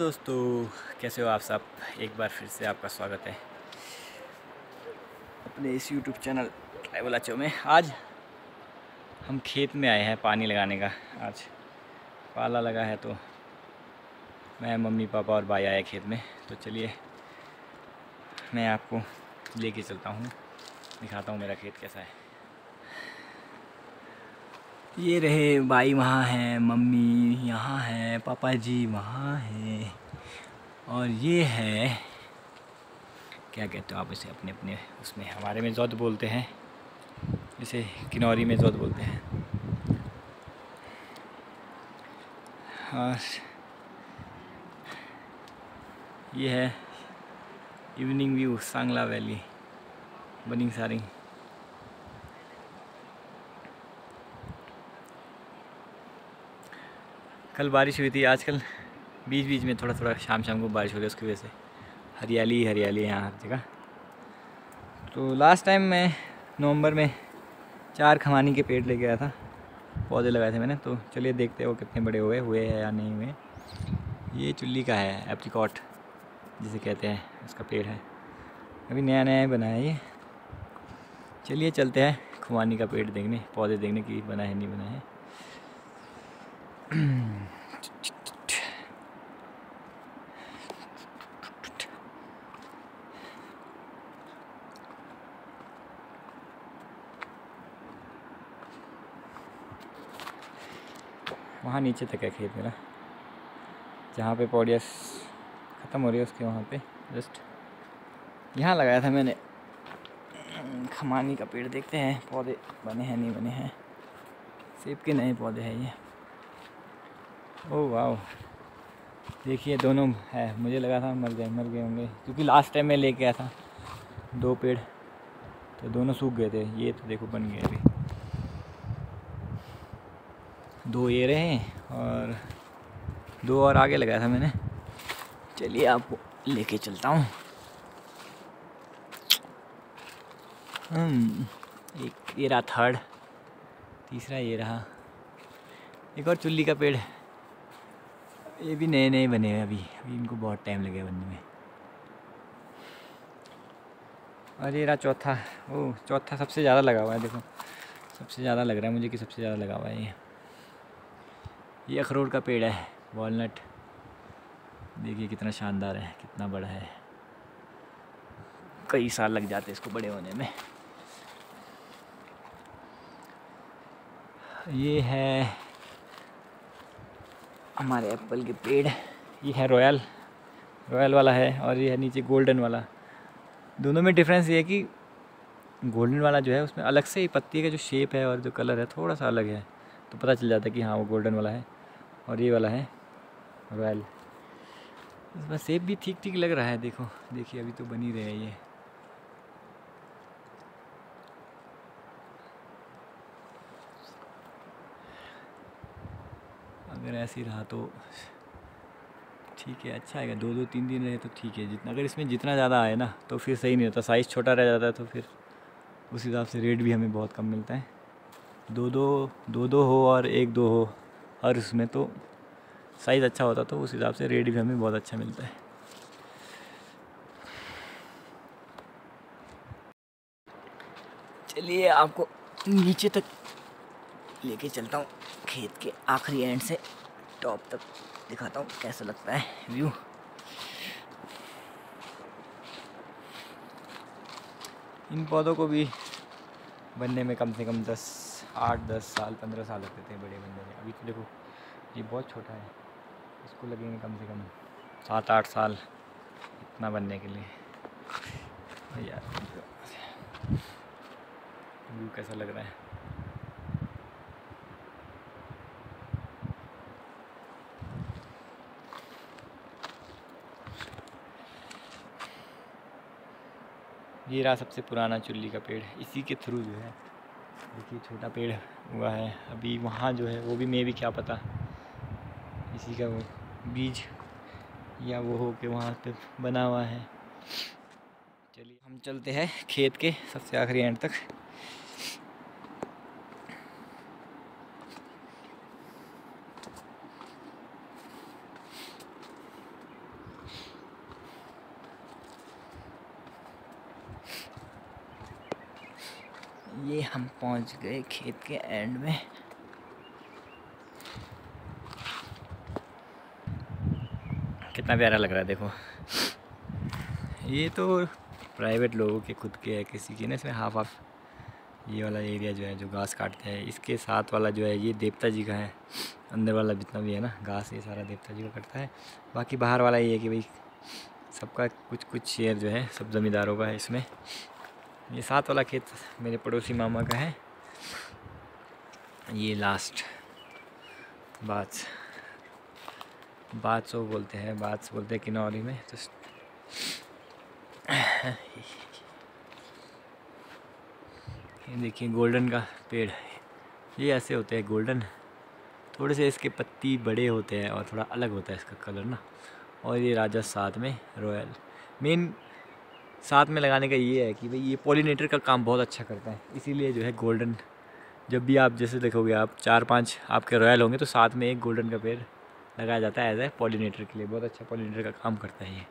दोस्तों, कैसे हो आप सब। एक बार फिर से आपका स्वागत है अपने इस YouTube चैनल ट्रैवल अचो में। आज हम खेत में आए हैं पानी लगाने का। आज पाला लगा है तो मैं, मम्मी, पापा और भाई आए खेत में। तो चलिए मैं आपको लेके चलता हूँ, दिखाता हूँ मेरा खेत कैसा है। ये रहे भाई वहाँ हैं, मम्मी यहाँ है, पापा जी वहाँ हैं, और ये है, क्या कहते हो आप इसे, अपने अपने उसमें, हमारे में जौद बोलते हैं, इसे किन्नौरी में जौद बोलते हैं। और ये है इवनिंग व्यू सांगला वैली, बनिंग सारिंग। कल बारिश हुई थी, आजकल बीच बीच में थोड़ा थोड़ा शाम शाम को बारिश हो रही है, उसकी वजह से हरियाली हरियाली है यहाँ हर जगह। तो लास्ट टाइम मैं नवंबर में 4 खमानी के पेड़ लेके आया था, पौधे लगाए थे मैंने। तो चलिए देखते हो कितने बड़े हुए हैं या नहीं हुए। ये चुल्ली का है, एप्रिकॉट जिसे कहते हैं, उसका पेड़ है, अभी नया नया बना है ये। चलिए चलते हैं खुमानी का पेड़ देखने, पौधे देखने कि बना है नहीं बना है। वहाँ नीचे तक है खेत मेरा, जहाँ पे पौड़ियाँ ख़त्म हो रही है उसके वहाँ पे जस्ट यहाँ लगाया था मैंने खमानी का पेड़। देखते हैं पौधे बने हैं नहीं बने हैं। सेब के नए पौधे हैं ये। ओह वाह, देखिए दोनों है, मुझे लगा था मर गए होंगे, क्योंकि लास्ट टाइम मैं लेके आया था 2 पेड़, तो दोनों सूख गए थे। ये तो देखो बन गए अभी, 2 ये रहे हैं और 2 और आगे लगाया था मैंने। चलिए आपको लेके चलता हूँ। एक ये रहा थर्ड, तीसरा ये रहा, एक और चुल्ली का पेड़। ये भी नए नए बने हैं, अभी इनको बहुत टाइम लगेगा बनने में। और ये रहा चौथा, ओह चौथा सबसे ज़्यादा लगा हुआ है, देखो सबसे ज़्यादा लग रहा है मुझे कि सबसे ज़्यादा लगा हुआ है ये अखरोट का पेड़ है, वॉलनट। देखिए कितना शानदार है, कितना बड़ा है, कई साल लग जाते हैं इसको बड़े होने में। ये है हमारे एप्पल के पेड़, ये है रॉयल वाला है, और ये है नीचे गोल्डन वाला। दोनों में डिफरेंस ये है कि गोल्डन वाला जो है उसमें अलग से ही पत्ती का जो शेप है और जो कलर है थोड़ा सा अलग है, तो पता चल जाता है कि हाँ वो गोल्डन वाला है। और ये वाला है रॉयल। इसमें सेब भी ठीक ठीक लग रहा है, देखो देखिए अभी तो बन ही रहे हैं ये। अगर ऐसे ही रहा तो ठीक है, अच्छा आएगा। 2-2 3 दिन रहे तो ठीक है। जितना अगर इसमें जितना ज़्यादा आए ना तो फिर सही नहीं होता, साइज़ छोटा रह जाता है, तो फिर उस हिसाब से रेट भी हमें बहुत कम मिलता है। 2-2 हो और 1-2 हो और उसमें तो साइज़ अच्छा होता तो उस हिसाब से रेट भी हमें बहुत अच्छा मिलता है। चलिए आपको नीचे तक लेके चलता हूँ, खेत के आखिरी एंड से टॉप तक दिखाता हूँ कैसा लगता है व्यू। इन पौधों को भी बनने में कम से कम 8-10 साल 15 साल लगते थे बड़े बनने में। अभी तो देखो ये बहुत छोटा है, इसको लगेंगे कम से कम 7-8 साल इतना बनने के लिए। यार व्यू कैसा लग रहा है। ये रहा सबसे पुराना चुल्ली का पेड़, इसी के थ्रू जो है देखिए छोटा पेड़ हुआ है। अभी वहाँ जो है वो भी मैं भी क्या पता इसी का वो बीज या वो हो के वहाँ पे बना हुआ है। चलिए हम चलते हैं खेत के सबसे आखिरी एंड तक। ये हम पहुंच गए खेत के एंड में। कितना प्यारा लग रहा है देखो। ये तो प्राइवेट लोगों के खुद के है, किसी के ना इसमें हाफ हाफ। ये वाला एरिया जो है जो घास काटते हैं, इसके साथ वाला जो है ये देवता जी का है। अंदर वाला जितना भी है ना घास, ये सारा देवता जी का कटता है। बाकी बाहर वाला ये है कि भाई सबका कुछ कुछ शेयर जो है सब ज़मींदारों का है इसमें। ये साथ वाला खेत मेरे पड़ोसी मामा का है। ये लास्ट बादसो बोलते हैं, बादस बोलते हैं किन्नौरी में। तो ये देखिए गोल्डन का पेड़, ये ऐसे होते हैं गोल्डन। थोड़े से इसके पत्ती बड़े होते हैं और थोड़ा अलग होता है इसका कलर ना। और ये राजा साथ में रॉयल, मेन साथ में लगाने का ये है कि भाई ये पॉलिनेटर का काम बहुत अच्छा करता है, इसीलिए जो है गोल्डन। जब भी आप जैसे देखोगे आप 4-5 आपके रॉयल होंगे तो साथ में एक गोल्डन का पेड़ लगाया जाता है एज ए पॉलिनेटर के लिए। बहुत अच्छा पॉलिनेटर का काम करता है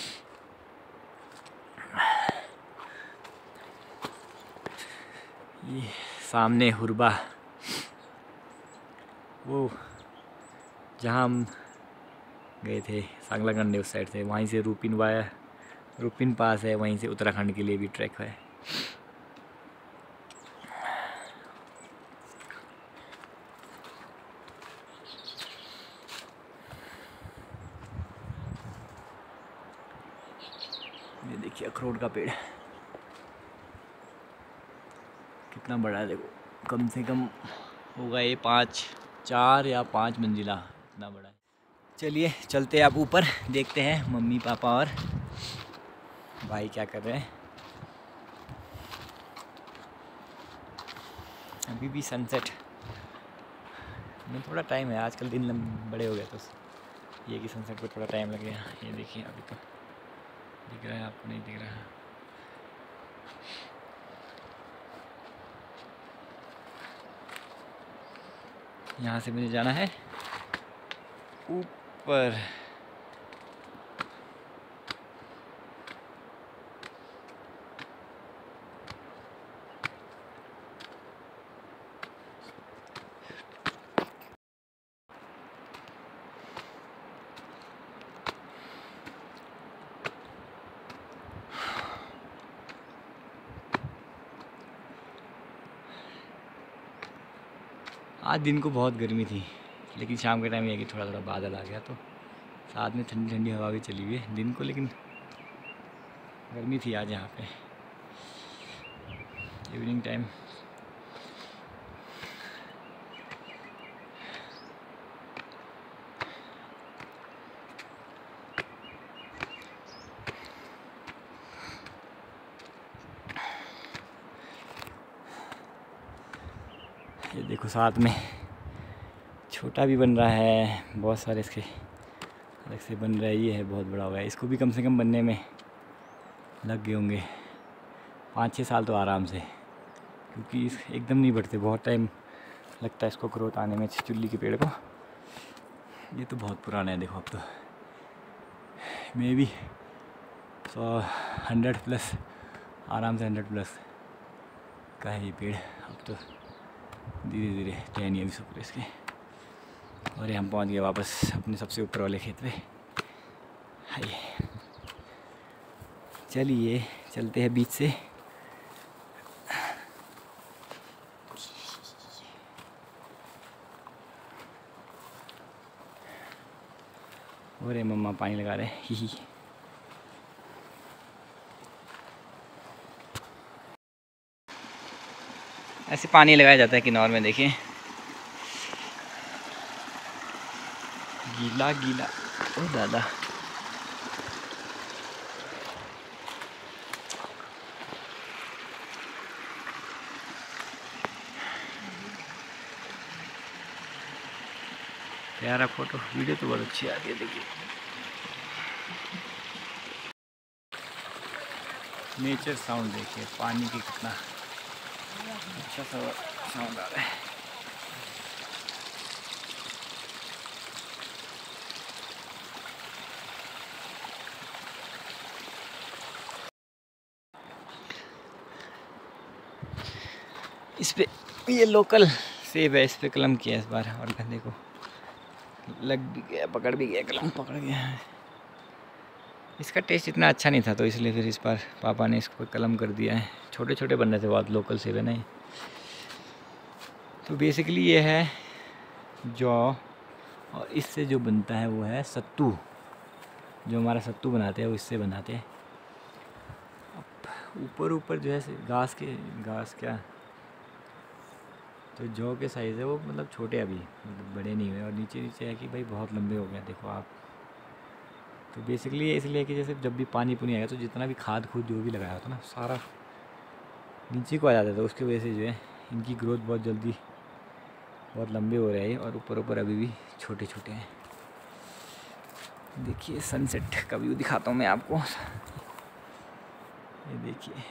ये सामने हुरबा, वो जहाँ हम गए थे सांगला कंडे उस साइड से, वहीं से रूपिन पास है, वहीं से उत्तराखंड के लिए भी ट्रैक है। ये देखिए अखरोट का पेड़ कितना बड़ा है देखो, कम से कम होगा ये 4 या 5 मंजिला, इतना बड़ा है। चलिए चलते हैं अब ऊपर, देखते हैं मम्मी पापा और भाई क्या कर रहे हैं। अभी भी सनसेट में थोड़ा टाइम है, आजकल दिन बड़े हो गए तो ये कि सनसेट को थोड़ा टाइम लगेगा। ये देखिए अभी तो दिख रहा है आपको, नहीं दिख रहा है। यहाँ से मुझे जाना है ऊपर। आज दिन को बहुत गर्मी थी, लेकिन शाम के टाइम ये कि थोड़ा थोड़ा बादल आ गया तो साथ में ठंडी ठंडी हवा भी चली हुई है दिन को, लेकिन गर्मी थी आज यहाँ पे इवनिंग टाइम। ये देखो साथ में छोटा भी बन रहा है, बहुत सारे इसके अलग से बन रहा है। ये है बहुत बड़ा हो गया, इसको भी कम से कम बनने में लग गए होंगे 5-6 साल तो आराम से, क्योंकि इस एकदम नहीं बढ़ते, बहुत टाइम लगता है इसको ग्रोथ आने में चुल्ली के पेड़ को। ये तो बहुत पुराना है देखो, अब तो मे बी 100+ आराम से 100+ का है ये पेड़। अब तो धीरे धीरे टहनियाँ भी सूख रहे इसके। और ये हम पहुंच गए वापस अपने सबसे ऊपर वाले खेत पे। हाय चलिए चलते हैं बीच से। और ये मम्मा पानी लगा रहे हैं ही। ऐसे पानी लगाया जाता है किन्नौर में, देखिए गीला गीला। ओ दादा प्यारा फोटो वीडियो तो बहुत अच्छी आ रही है। देखिए नेचर साउंड, देखिए पानी की कितना अच्छा सा साउंड आ रहा है। इस पे ये लोकल सेब है, इस पे कलम किया इस बार। और गंदे को लग भी गया, पकड़ भी गया, कलम पकड़ गया है। इसका टेस्ट इतना अच्छा नहीं था तो इसलिए फिर इस बार पापा ने इसको कलम कर दिया है। छोटे छोटे बनने थे बहुत, लोकल सेब है नहीं। तो बेसिकली ये है जौ, और इससे जो बनता है वो है सत्तू। जो हमारा सत्तू बनाते हैं वो इससे बनाते हैं। ऊपर ऊपर जो है घास क्या, तो जौ के साइज़ है वो, मतलब छोटे अभी, मतलब बड़े नहीं हुए। और नीचे नीचे है कि भाई बहुत लंबे हो गए, देखो आप। तो बेसिकली ये इसलिए कि जैसे जब भी पानी पुनी आएगा तो जितना भी खाद खूद जो भी लगाया होता ना, सारा नीचे को आ जाता था। उसकी वजह से जो है इनकी ग्रोथ बहुत जल्दी, बहुत लंबे हो रहे हैं। और ऊपर ऊपर अभी भी छोटे छोटे हैं। देखिए सनसेट का व्यू दिखाता हूँ मैं आपको। ये देखिए,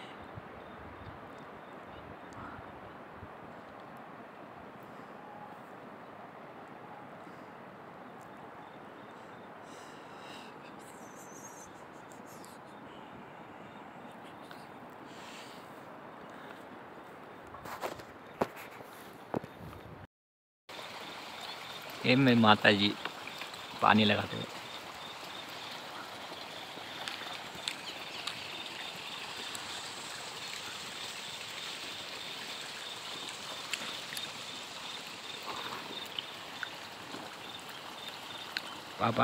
ये मेरी माता जी पानी लगाते हुए। पापा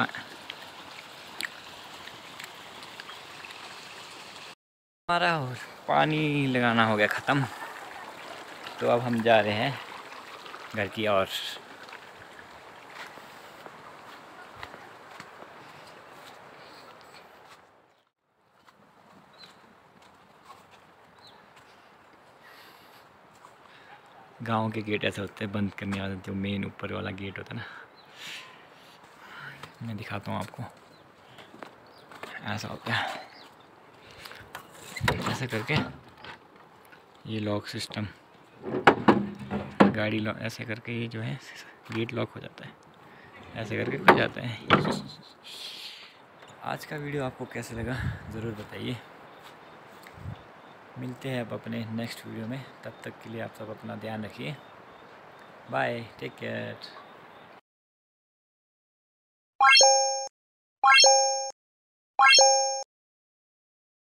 हमारा और पानी लगाना हो गया ख़त्म। तो अब हम जा रहे हैं घर की ओर। गांव के गेट ऐसे होते हैं बंद करने वाले, जो मेन ऊपर वाला गेट होता है ना, मैं दिखाता हूँ आपको। ऐसा होता है, ऐसे करके ये लॉक सिस्टम, गाड़ी लॉक, ऐसे करके ये जो है गेट लॉक हो जाता है। ऐसे करके खुल जाता है। आज का वीडियो आपको कैसे लगा ज़रूर बताइए। मिलते हैं अब अपने नेक्स्ट वीडियो में। तब तक के लिए आप सब अपना ध्यान रखिए। Bye, take care.